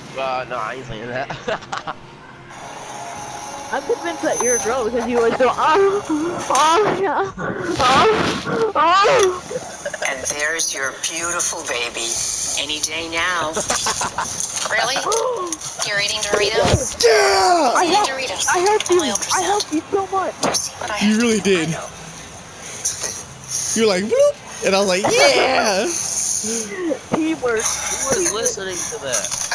No, I ain't saying that. I'm convinced that you're a girl because you always go, yeah, And there's your beautiful baby. Any day now. Really? You're eating Doritos? Yeah! Eating Doritos. I helped you. Oil I percent. helped you so much. See what I You have really to do. did. I know. You're like, bloop! And I was like, yeah! Teamwork. Who is listening to that?